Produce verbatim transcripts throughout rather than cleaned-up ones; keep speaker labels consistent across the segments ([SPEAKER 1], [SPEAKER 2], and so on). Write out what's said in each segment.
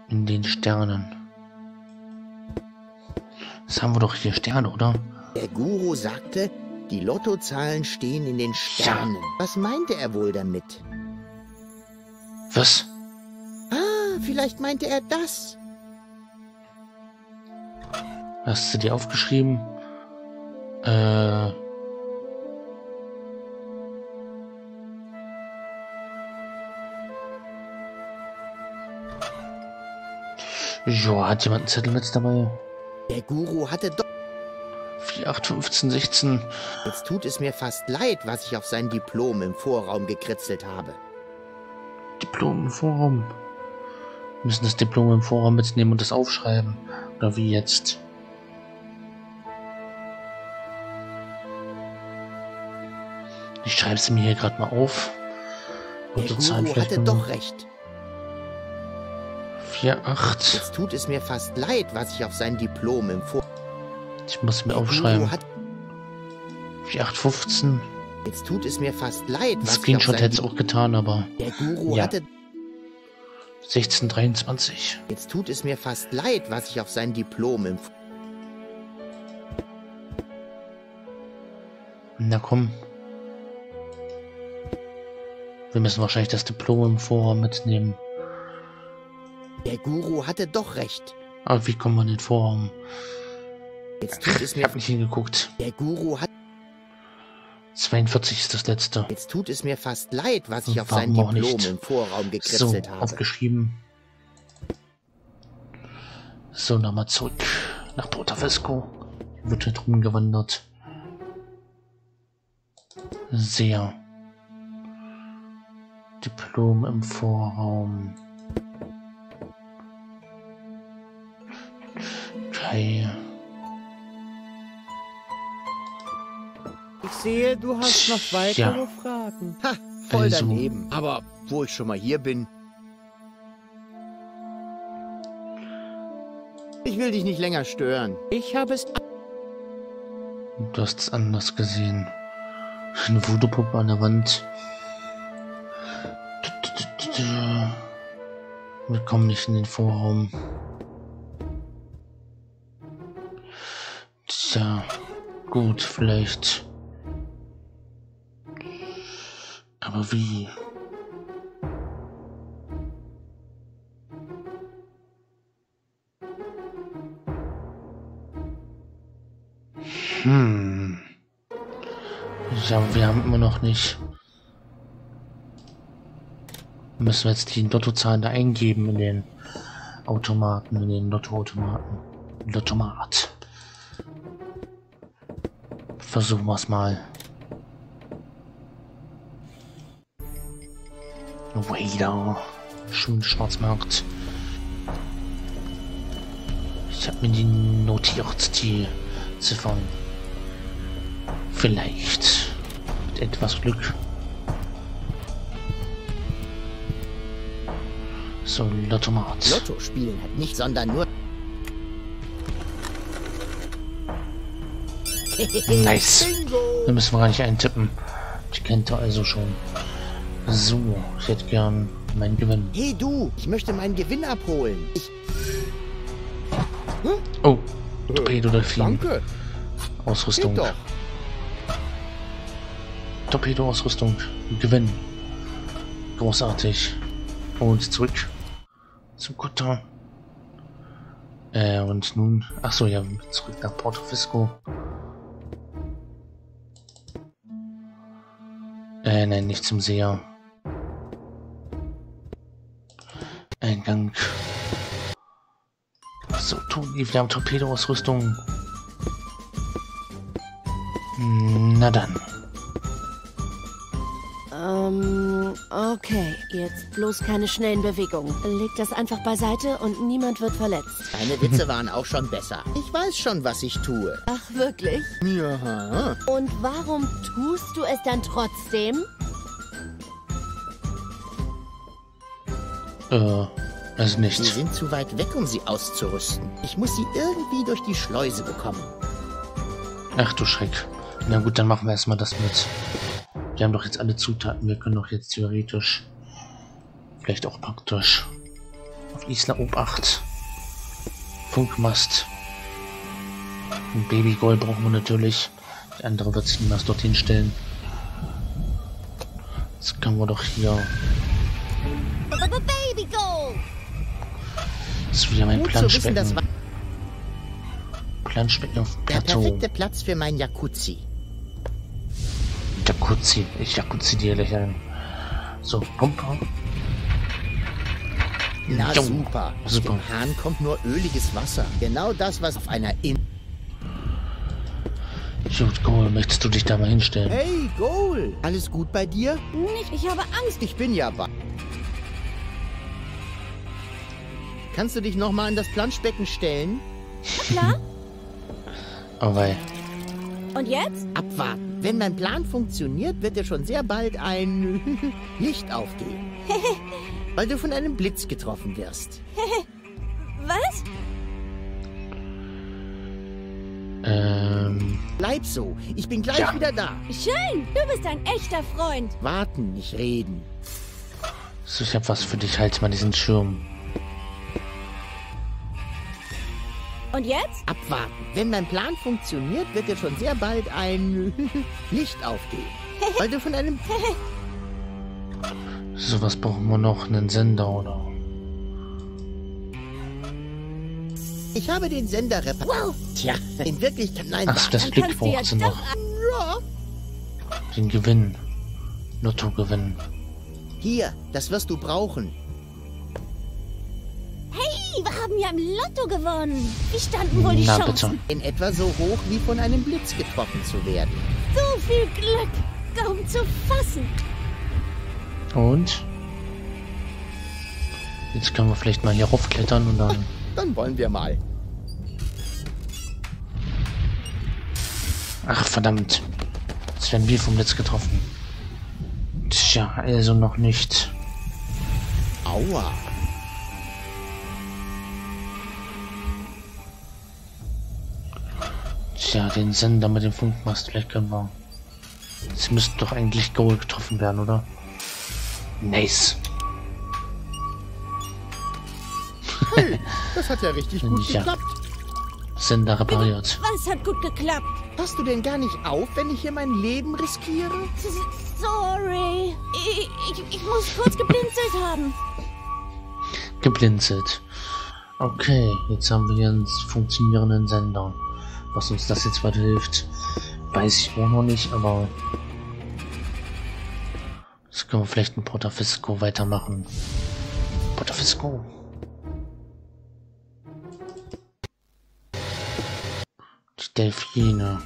[SPEAKER 1] In den Sternen. Das haben wir doch hier Sterne, oder?
[SPEAKER 2] Der Guru sagte, die Lottozahlen stehen in den Sternen. Ja. Was meinte er wohl damit?
[SPEAKER 1] Was?
[SPEAKER 2] Ah, vielleicht meinte er das.
[SPEAKER 1] Hast du dir aufgeschrieben? Äh... Ja, hat jemand einen Zettel mit dabei?
[SPEAKER 2] Der Guru hatte doch...
[SPEAKER 1] vier, acht, fünfzehn, sechzehn.
[SPEAKER 2] Jetzt tut es mir fast leid, was ich auf sein Diplom im Vorraum gekritzelt habe.
[SPEAKER 1] Diplom im Vorraum? Wir müssen das Diplom im Vorraum mitnehmen und das aufschreiben. Oder wie jetzt? Ich schreibe es mir hier gerade mal auf.
[SPEAKER 2] Der Guru hatte doch recht.
[SPEAKER 1] vier, acht.
[SPEAKER 2] Jetzt tut es mir fast leid, was ich auf sein Diplom im Vor...
[SPEAKER 1] Ich muss mir aufschreiben. vier, acht, fünfzehn.
[SPEAKER 2] Jetzt tut es mir fast leid, was
[SPEAKER 1] Screenshot hätte es auch getan, aber...
[SPEAKER 2] Der Guru
[SPEAKER 1] ja.
[SPEAKER 2] hatte...
[SPEAKER 1] sechzehn, dreiundzwanzig.
[SPEAKER 2] Jetzt tut es mir fast leid, was ich auf sein Diplom im...
[SPEAKER 1] Na komm. Wir müssen wahrscheinlich das Diplom im Vorraum mitnehmen.
[SPEAKER 2] Der Guru hatte doch recht.
[SPEAKER 1] Aber wie kommen wir in den Vorraum?
[SPEAKER 2] Jetzt tut es mir...
[SPEAKER 1] Ich hab nicht hingeguckt.
[SPEAKER 2] Der Guru hat...
[SPEAKER 1] zweiundvierzig ist das letzte.
[SPEAKER 2] Jetzt tut es mir fast leid, was ich auf
[SPEAKER 1] Warum
[SPEAKER 2] sein
[SPEAKER 1] auch
[SPEAKER 2] Diplom
[SPEAKER 1] nicht?
[SPEAKER 2] im Vorraum gekritzelt
[SPEAKER 1] So,
[SPEAKER 2] habe.
[SPEAKER 1] aufgeschrieben. So, nochmal zurück nach Porta Vesco. Wird hier drum gewandert. Sehr. Diplom im Vorraum. Okay.
[SPEAKER 3] Ich sehe, du hast noch weitere
[SPEAKER 1] Ja.
[SPEAKER 3] Fragen.
[SPEAKER 2] Ha, voll
[SPEAKER 1] Also.
[SPEAKER 2] daneben. Aber wo ich schon mal hier bin... Ich will dich nicht länger stören.
[SPEAKER 3] Ich habe es...
[SPEAKER 1] Du hast es anders gesehen. Eine Voodoo-Puppe an der Wand. Wir kommen nicht in den Vorraum. Tja, gut, vielleicht. Aber wie? Hm. Ja, wir haben immer noch nicht. Müssen wir jetzt die Lottozahlen da eingeben in den Automaten, in den Lottoautomaten. Lottomat. Versuchen wir es mal. Wader. Schön Schwarzmarkt. Ich habe mir die notiert, die Ziffern. Vielleicht. Mit etwas Glück. So, Lottomat.
[SPEAKER 2] Lotto spielen hat nicht, sondern nur...
[SPEAKER 1] Nice.
[SPEAKER 2] Bingo!
[SPEAKER 1] Da müssen wir gar nicht eintippen. Die kennt er also schon. So, ich hätte gern meinen Gewinn.
[SPEAKER 2] Hey du, ich möchte meinen Gewinn abholen. Ich...
[SPEAKER 1] Oh, Torpedo-Delfin.
[SPEAKER 2] Danke.
[SPEAKER 1] Ausrüstung.
[SPEAKER 2] Geht doch.
[SPEAKER 1] Torpedo-Ausrüstung. Gewinn. Großartig. Und zurück zum Kutter. Äh, und nun... Achso, ja, zurück nach Porta Vesco. Äh, nein, nicht zum Seher. Eingang. So, Toni, wir haben Torpedo-Ausrüstung. Na dann.
[SPEAKER 4] Ähm, okay. Jetzt bloß keine schnellen Bewegungen. Leg das einfach beiseite und niemand wird verletzt.
[SPEAKER 2] Deine Witze waren auch schon besser. Ich weiß schon, was ich tue.
[SPEAKER 4] Ach, wirklich?
[SPEAKER 2] Ja.
[SPEAKER 4] Und warum tust du es dann trotzdem?
[SPEAKER 1] Äh, also
[SPEAKER 2] Sie
[SPEAKER 1] nicht.
[SPEAKER 2] sind zu weit weg, um sie auszurüsten. Ich muss sie irgendwie durch die Schleuse bekommen.
[SPEAKER 1] Ach du Schreck. Na gut, dann machen wir erstmal das mit. Wir haben doch jetzt alle Zutaten. Wir können doch jetzt theoretisch, vielleicht auch praktisch, Auf Isla Obacht. Funkmast. Ein Babygold brauchen wir natürlich. Die andere wird sich niemals dorthin stellen. Jetzt können wir doch hier. Das ist wieder mein
[SPEAKER 2] Gut zu wissen, das
[SPEAKER 1] Planschbecken.
[SPEAKER 2] war
[SPEAKER 1] Planschbecken auf
[SPEAKER 2] der
[SPEAKER 1] Plateau.
[SPEAKER 2] perfekte Platz für mein Jacuzzi.
[SPEAKER 1] Jacuzzi. Ich Jacuzzi dir lächeln. So, Pumpe.
[SPEAKER 2] Na
[SPEAKER 1] Jo,
[SPEAKER 2] super. Aus
[SPEAKER 1] super.
[SPEAKER 2] dem Hahn kommt nur öliges Wasser. Genau das, was auf einer In...
[SPEAKER 1] Gut, Goal, möchtest du dich da mal hinstellen?
[SPEAKER 2] Hey, Goal! Alles gut bei dir?
[SPEAKER 4] Nicht, ich habe Angst.
[SPEAKER 2] Ich bin ja bei... Kannst du dich nochmal an das Planschbecken stellen?
[SPEAKER 4] Klar?
[SPEAKER 1] Oh wei.
[SPEAKER 4] Und jetzt?
[SPEAKER 2] Abwarten. Wenn mein Plan funktioniert, wird dir schon sehr bald ein Licht aufgehen. Weil du von einem Blitz getroffen wirst.
[SPEAKER 4] Was?
[SPEAKER 1] Ähm.
[SPEAKER 2] Bleib so. Ich bin gleich
[SPEAKER 1] Ja.
[SPEAKER 2] wieder da.
[SPEAKER 4] Schön, du bist ein echter Freund.
[SPEAKER 2] Warten, nicht reden.
[SPEAKER 1] So, ich hab was für dich. Halt mal diesen Schirm.
[SPEAKER 4] Und jetzt?
[SPEAKER 2] Abwarten. Wenn mein Plan funktioniert, wird dir schon sehr bald ein Licht aufgehen. Weil du von einem...
[SPEAKER 1] So, was brauchen wir noch? Einen Sender, oder?
[SPEAKER 2] Ich habe den Sender repariert.
[SPEAKER 4] Wow.
[SPEAKER 2] Tja, in Wirklichkeit nein.
[SPEAKER 1] Ach, das
[SPEAKER 4] Dann
[SPEAKER 1] Glück
[SPEAKER 4] kannst du ja
[SPEAKER 1] braucht sie
[SPEAKER 4] doch...
[SPEAKER 1] noch.
[SPEAKER 2] Ja.
[SPEAKER 1] Den Gewinn. Lottogewinn.
[SPEAKER 2] Hier, das wirst du brauchen.
[SPEAKER 4] Hey, wir haben ja im Lotto gewonnen. Wie standen wohl die
[SPEAKER 1] Na,
[SPEAKER 4] Chancen?
[SPEAKER 1] bitte.
[SPEAKER 2] In etwa so hoch wie von einem Blitz getroffen zu werden.
[SPEAKER 4] So viel Glück. Kaum zu fassen.
[SPEAKER 1] Und? Jetzt können wir vielleicht mal hier raufklettern und dann...
[SPEAKER 2] Dann wollen wir mal.
[SPEAKER 1] Ach, verdammt. Jetzt werden wir vom Blitz getroffen. Tja, also noch nicht.
[SPEAKER 2] Aua.
[SPEAKER 1] Tja, den Sender mit dem Funkmast, vielleicht können wir... Jetzt müsste doch eigentlich Goal getroffen werden, oder? Nice.
[SPEAKER 2] Hey, das hat ja richtig gut
[SPEAKER 1] Ja.
[SPEAKER 2] geklappt.
[SPEAKER 1] Sender repariert.
[SPEAKER 4] Was hat gut geklappt?
[SPEAKER 2] Passt du denn gar nicht auf, wenn ich hier mein Leben riskiere?
[SPEAKER 4] S- Sorry. Ich, ich, ich muss kurz geblinzelt haben.
[SPEAKER 1] Geblinzelt. Okay, jetzt haben wir hier einen funktionierenden Sender. Was uns das jetzt weiterhilft, weiß ich auch noch nicht, aber... Jetzt können wir vielleicht ein Portafisco weitermachen. Portafisco. Die Delfine.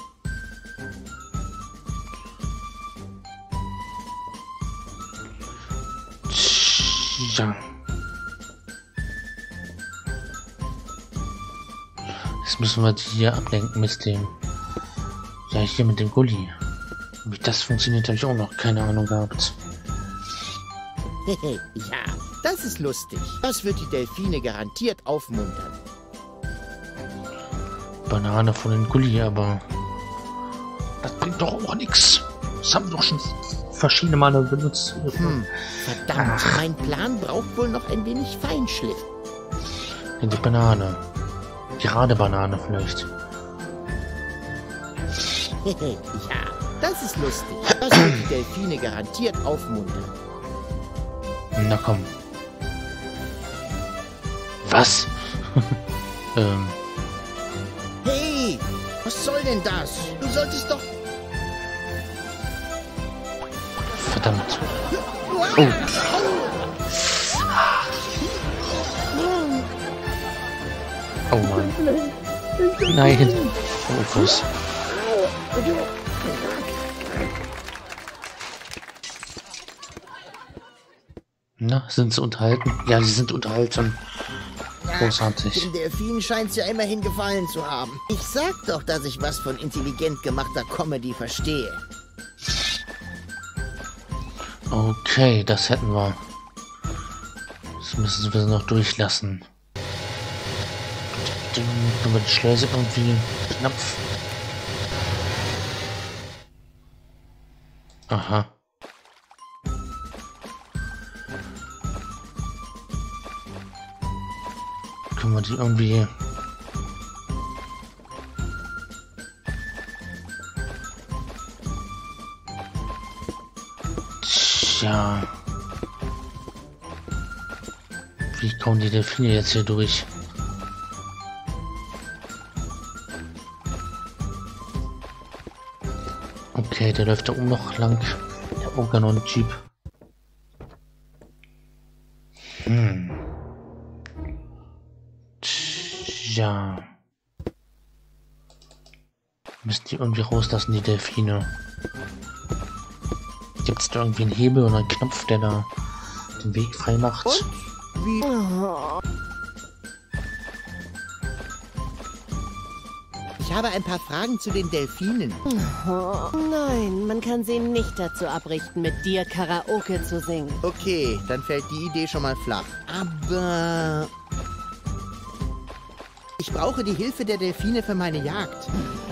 [SPEAKER 1] Ja. Jetzt müssen wir die hier ablenken mit dem... Ja, hier mit dem Gully. Wie das funktioniert, habe ich auch noch keine Ahnung gehabt.
[SPEAKER 2] Ja, das ist lustig. Das wird die Delfine garantiert aufmuntern.
[SPEAKER 1] Banane von den Gully, aber... Das bringt doch auch nichts. Das haben wir doch schon verschiedene Male benutzt.
[SPEAKER 2] Hm, verdammt, mein Plan braucht wohl noch ein wenig Feinschliff.
[SPEAKER 1] Die Banane. Gerade Banane vielleicht.
[SPEAKER 2] Ja, das ist lustig. Das wird die Delfine garantiert aufmuntern.
[SPEAKER 1] Na komm. Was? ähm...
[SPEAKER 2] Hey, was soll denn das? Du solltest doch...
[SPEAKER 1] Verdammt. Oh. Oh Mann. Nein. Oh Fuß. Na, sind sie unterhalten? Ja, sie sind unterhalten. Großartig.
[SPEAKER 2] Dem Delfin scheint's ja immerhin gefallen zu haben. Ich sag doch, dass ich was von intelligent gemachter Comedy verstehe.
[SPEAKER 1] Okay, das hätten wir. Das müssen wir noch durchlassen. Dann können wir die Schleuse irgendwie Knopf. Aha. Können wir die irgendwie... Tja... Wie kommen die Delfine jetzt hier durch? Okay, der läuft da oben noch lang. Der Organon-Jeep. Hm. Tja. Müssen die irgendwie rauslassen, die Delfine. Gibt es da irgendwie einen Hebel oder einen Knopf, der da den Weg frei macht?
[SPEAKER 2] Und? Wie? Ich habe ein paar Fragen zu den Delfinen.
[SPEAKER 4] Oh, nein, man kann sie nicht dazu abrichten, mit dir Karaoke zu singen.
[SPEAKER 2] Okay, dann fällt die Idee schon mal flach. Aber... ich brauche die Hilfe der Delfine für meine Jagd.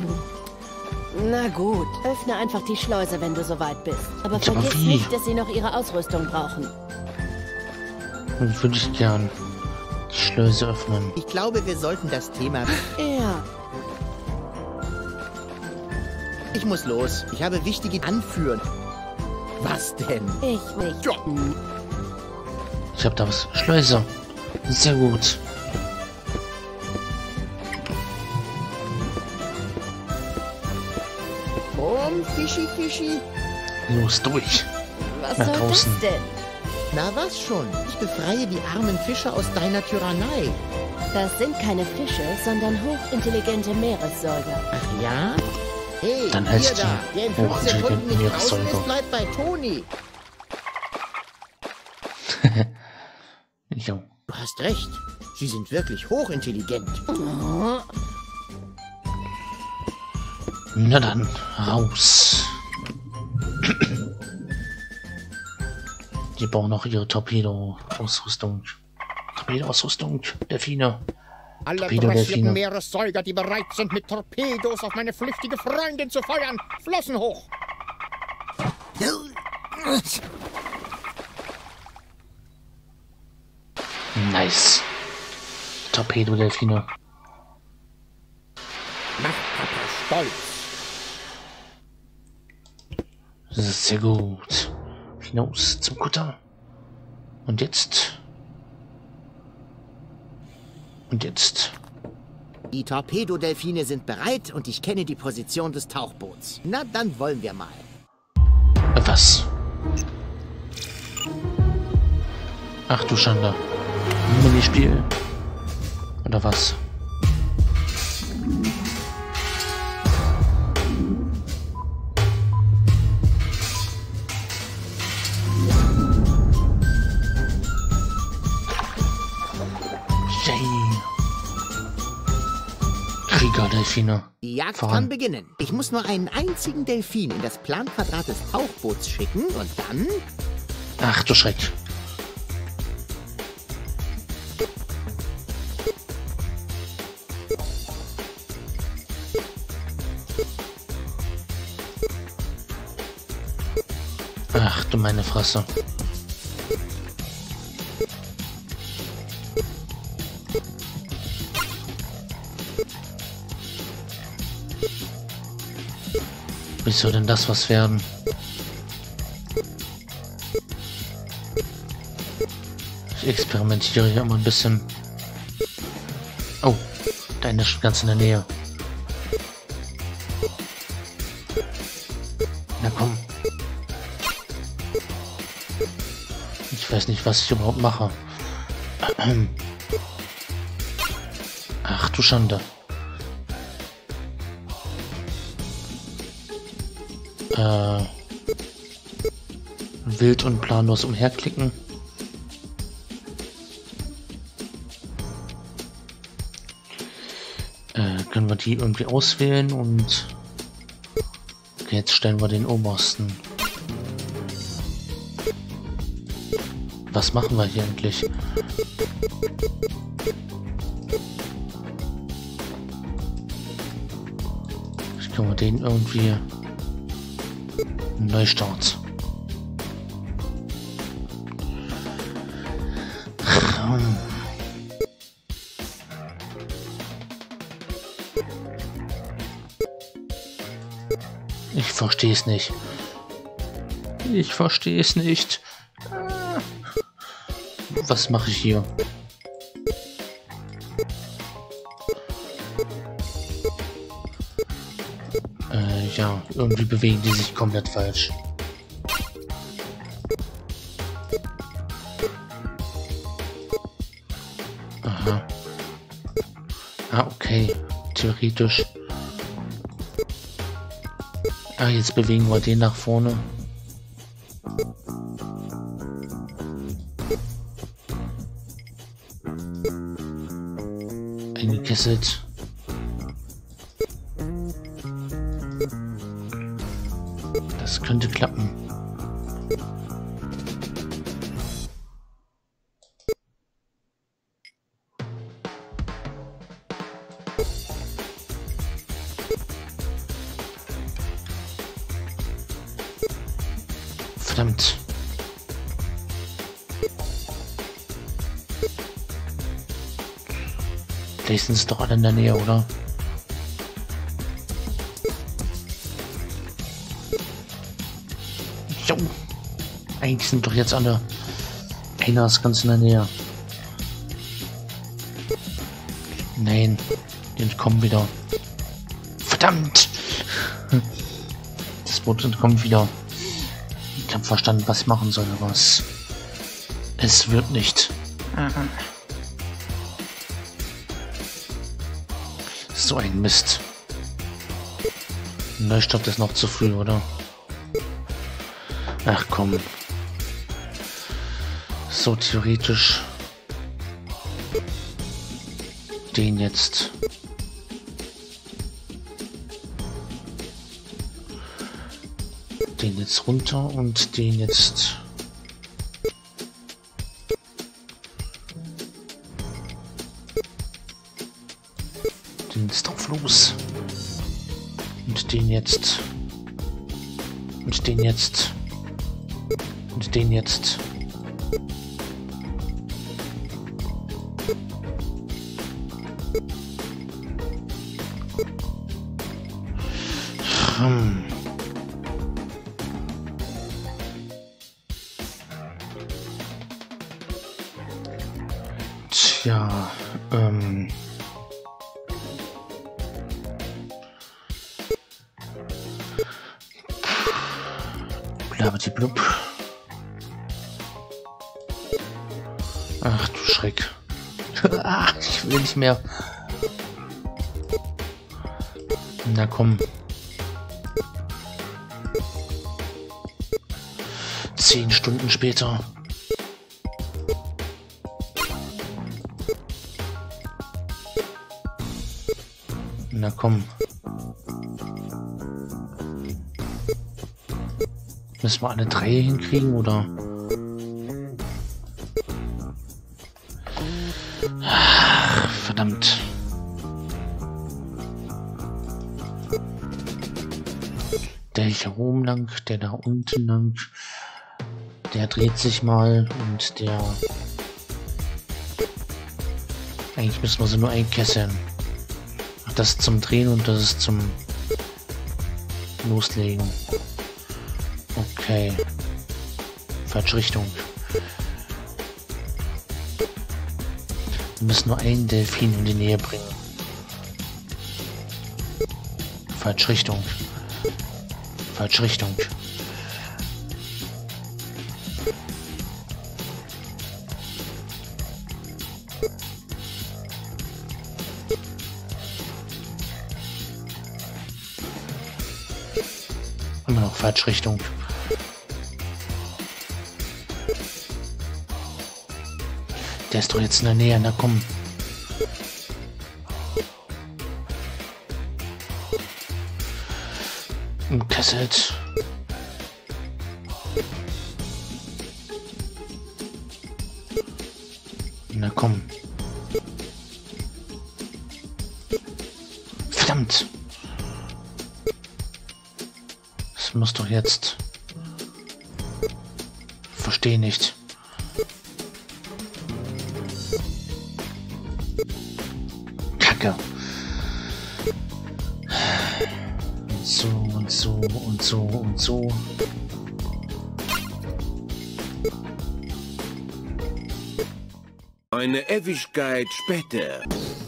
[SPEAKER 4] Na gut, öffne einfach die Schleuse, wenn du soweit bist. Aber
[SPEAKER 1] Aber
[SPEAKER 4] vergiss
[SPEAKER 1] wie?
[SPEAKER 4] nicht, dass sie noch ihre Ausrüstung brauchen.
[SPEAKER 1] Und würde ich gern die Schleuse öffnen.
[SPEAKER 2] Ich glaube, wir sollten das Thema...
[SPEAKER 4] Ja,
[SPEAKER 2] Ich muss los. Ich habe wichtige Anführen. Was denn?
[SPEAKER 4] ich nicht.
[SPEAKER 2] Ja.
[SPEAKER 1] Ich habe da was. Schleuse. Sehr gut.
[SPEAKER 2] Und Fischi, Fischi.
[SPEAKER 1] Los, durch.
[SPEAKER 4] Was
[SPEAKER 1] Nach
[SPEAKER 4] soll
[SPEAKER 1] draußen.
[SPEAKER 4] das denn?
[SPEAKER 2] Na was schon? Ich befreie die armen Fische aus deiner Tyrannei.
[SPEAKER 4] Das sind keine Fische, sondern hochintelligente Meeressäuger.
[SPEAKER 2] Ach ja? Hey,
[SPEAKER 1] Dann
[SPEAKER 2] ihr
[SPEAKER 1] heißt
[SPEAKER 2] da,
[SPEAKER 1] die
[SPEAKER 2] der in fünf Sekunden nicht draußen
[SPEAKER 1] Meeressäuger.
[SPEAKER 2] ist, bleibt bei Toni.
[SPEAKER 1] Jo.
[SPEAKER 2] Du hast recht. Sie sind wirklich hochintelligent.
[SPEAKER 4] Oh,
[SPEAKER 1] Na dann, raus. Die bauen noch ihre Torpedo-Ausrüstung. Torpedo-Ausrüstung, Delfine.
[SPEAKER 5] Alle
[SPEAKER 1] Torpedo,
[SPEAKER 5] dressierten
[SPEAKER 1] Delfine.
[SPEAKER 5] Meeressäuger, die bereit sind, mit Torpedos auf meine flüchtige Freundin zu feuern. Flossen hoch!
[SPEAKER 1] Nice. Torpedo-Delfine.
[SPEAKER 5] Macht Papa stolz.
[SPEAKER 1] Das ist sehr gut. Hinaus zum Kutter. Und jetzt? Und jetzt?
[SPEAKER 2] Die Torpedodelfine sind bereit und ich kenne die Position des Tauchboots. Na, dann wollen wir mal.
[SPEAKER 1] Äh, Was? Ach du Schande. Minispiel. Oder was? Yay. Krieger-Delfine.
[SPEAKER 2] Die Jagd
[SPEAKER 1] Voran.
[SPEAKER 2] kann beginnen. Ich muss nur einen einzigen Delfin in das Planquadrat des Tauchboots schicken und dann...
[SPEAKER 1] Ach du Schreck. Ach du meine Fresse. Wie soll denn das was werden? Ich experimentiere hier immer ein bisschen. Oh, da ist schon ganz in der Nähe. Na komm. Ich weiß nicht, was ich überhaupt mache. Ach du Schande. Äh, wild und planlos umherklicken. Äh, können wir die irgendwie auswählen und... Okay, jetzt stellen wir den obersten. Was machen wir hier endlich? Ich kann wir den irgendwie... Neustart. Ich verstehe es nicht. Ich verstehe es nicht. Was mache ich hier? Äh, ja, irgendwie bewegen die sich komplett falsch. Aha. Ah, okay. Theoretisch. Ah, jetzt bewegen wir den nach vorne. Eingekesselt. Das könnte klappen. Verdammt. Vielleicht sind es doch alle in der Nähe, oder? Jo. Eigentlich sind doch jetzt alle. Einer ist ganz in der Nähe. Nein. Die entkommen wieder. Verdammt! Das Boot entkommt wieder. Ich habe verstanden, was ich machen soll, aber es, es wird nicht. So ein Mist. Neustart ist noch zu früh, oder? Ach komm. So theoretisch. Den jetzt. Den jetzt runter und den jetzt. Den jetzt drauf los. Und den jetzt. Und den jetzt. Und den jetzt. Hm. Tja, ähm... Blabberti-blub. Ach du Schreck. Ach, ich will nicht mehr. Na komm. Zehn Stunden später. Na komm. Müssen wir alle drei hinkriegen, oder? Ach, verdammt. Der hier oben lang, der da unten lang. Der dreht sich mal und der... Eigentlich müssen wir sie nur einkesseln. Ach, das ist zum Drehen und das ist zum Loslegen. Okay. Falsche Richtung. Wir müssen nur einen Delfin in die Nähe bringen. Falsche Richtung. Falsche Richtung. Immer noch falsche Richtung. Der ist doch jetzt in der Nähe, na komm. Umkesselt. Na komm. Verdammt. Das muss doch jetzt... Verstehe nicht. Kacke. so und so und so und so.
[SPEAKER 6] Eine Ewigkeit später.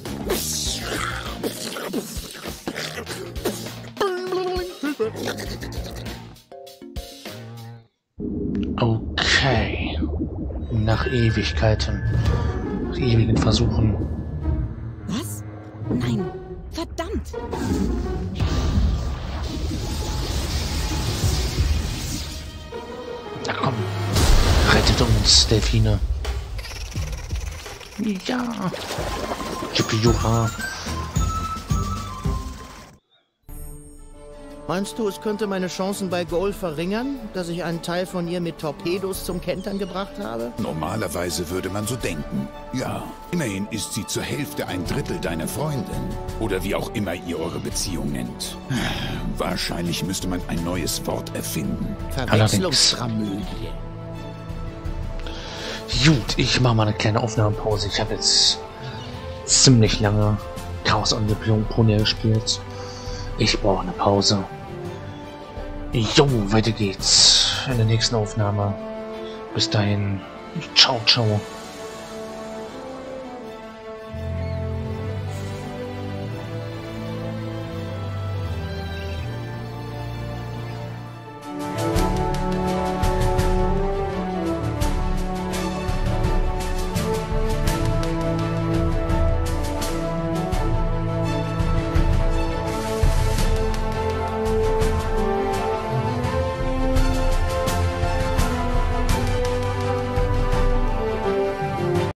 [SPEAKER 1] Okay. Nach Ewigkeiten. Nach ewigen Versuchen.
[SPEAKER 7] Was? Nein. Verdammt.
[SPEAKER 1] Na komm. Rettet uns, Delfine. Ja. Juppie-Juha.
[SPEAKER 2] Meinst du, es könnte meine Chancen bei Goal verringern, dass ich einen Teil von ihr mit Torpedos zum Kentern gebracht habe?
[SPEAKER 8] Normalerweise würde man so denken. Ja, immerhin ist sie zur Hälfte ein Drittel deiner Freundin. Oder wie auch immer ihr eure Beziehung nennt. Wahrscheinlich müsste man ein neues Wort erfinden.
[SPEAKER 2] Verwechslungsdramödie.
[SPEAKER 1] Gut, ich mache mal eine kleine Aufnahmepause. Ich habe jetzt ziemlich lange Chaos on the Pony gespielt. Ich brauche eine Pause. Jo, weiter geht's in der nächsten Aufnahme. Bis dahin, ciao, ciao.